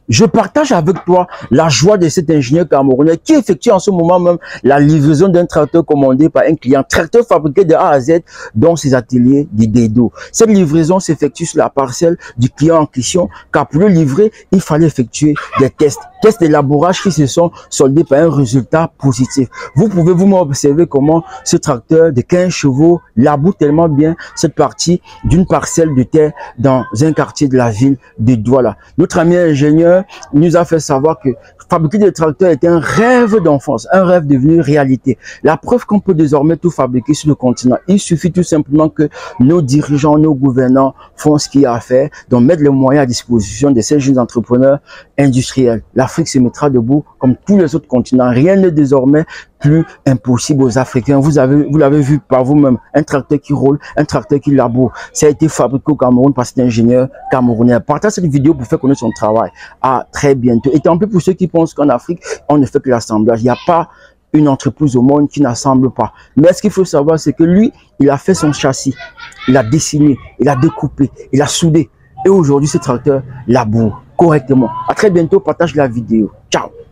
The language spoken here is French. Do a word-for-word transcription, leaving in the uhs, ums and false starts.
Je partage avec toi la joie de cet ingénieur camerounais qui effectue en ce moment même la livraison d'un tracteur commandé par un client, tracteur fabriqué de A à Z dans ses ateliers du Dedo. Cette livraison s'effectue sur la parcelle du client en question, car pour le livrer, il fallait effectuer des tests. Tests d'élaborage qui se sont soldés par un résultat positif. Vous pouvez vous-même observer comment ce tracteur de quinze chevaux laboure tellement bien cette partie d'une parcelle de terre dans un quartier de la ville de Douala. Notre ami ingénieur nous a fait savoir que fabriquer des tracteurs était un rêve d'enfance, un rêve devenu réalité. La preuve qu'on peut désormais tout fabriquer sur le continent. Il suffit tout simplement que nos dirigeants, nos gouvernants font ce qu'il y a à faire, donc mettre les moyens à disposition de ces jeunes entrepreneurs industriels. L'Afrique se mettra debout comme tous les autres continents. Rien n'est désormais plus impossible aux Africains. Vous avez, vous l'avez vu par vous-même, un tracteur qui roule, un tracteur qui laboure. Ça a été fabriqué au Cameroun par cet ingénieur camerounais. Partagez cette vidéo pour faire connaître son travail. À très bientôt. Et tant pis pour ceux qui pensent qu'en Afrique, on ne fait que l'assemblage. Il n'y a pas une entreprise au monde qui n'assemble pas. Mais ce qu'il faut savoir, c'est que lui, il a fait son châssis. Il a dessiné, il a découpé, il a soudé. Et aujourd'hui, ce tracteur laboure correctement. À très bientôt. Partage la vidéo. Ciao.